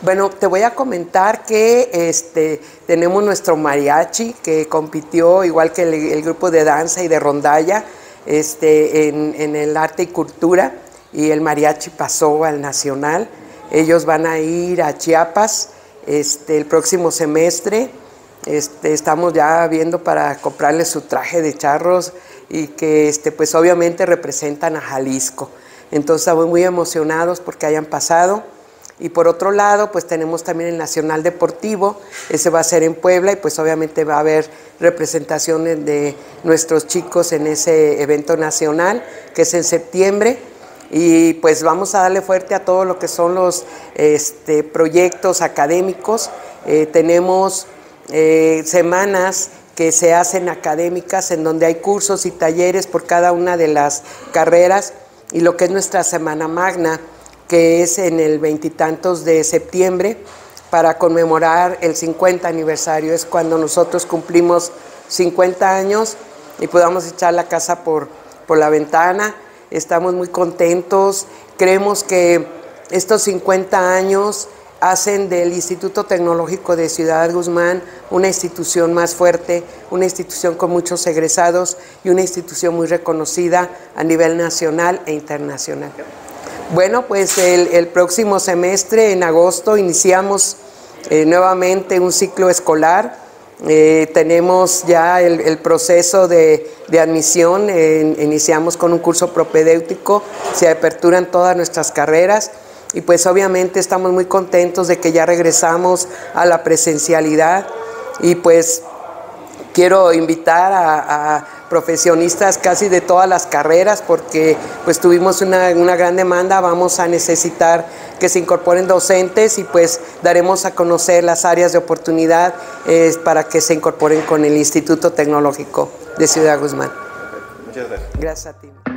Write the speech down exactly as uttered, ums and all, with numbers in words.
Bueno, te voy a comentar que este, tenemos nuestro mariachi que compitió igual que el, el grupo de danza y de rondalla este, en, en el arte y cultura, y el mariachi pasó al nacional. Ellos van a ir a Chiapas este, el próximo semestre. Este, estamos ya viendo para comprarles su traje de charros y que este, pues obviamente representan a Jalisco. Entonces estamos muy emocionados porque hayan pasado. Y por otro lado, pues tenemos también el Nacional Deportivo, ese va a ser en Puebla y pues obviamente va a haber representaciones de nuestros chicos en ese evento nacional, que es en septiembre. Y pues vamos a darle fuerte a todo lo que son los este, proyectos académicos. Eh, tenemos eh, semanas que se hacen académicas en donde hay cursos y talleres por cada una de las carreras, y lo que es nuestra Semana Magna, que es en el veintitantos de septiembre, para conmemorar el cincuenta aniversario. Es cuando nosotros cumplimos cincuenta años y podamos echar la casa por, por la ventana. Estamos muy contentos. Creemos que estos cincuenta años hacen del Instituto Tecnológico de Ciudad Guzmán una institución más fuerte, una institución con muchos egresados y una institución muy reconocida a nivel nacional e internacional. Bueno, pues el, el próximo semestre, en agosto, iniciamos eh, nuevamente un ciclo escolar. Eh, tenemos ya el, el proceso de, de admisión, eh, iniciamos con un curso propedéutico, se aperturan todas nuestras carreras y pues obviamente estamos muy contentos de que ya regresamos a la presencialidad, y pues quiero invitar a, a profesionistas casi de todas las carreras, porque pues tuvimos una, una gran demanda. Vamos a necesitar que se incorporen docentes y pues daremos a conocer las áreas de oportunidad eh, para que se incorporen con el Instituto Tecnológico de Ciudad Guzmán. Muchas gracias. Gracias a ti.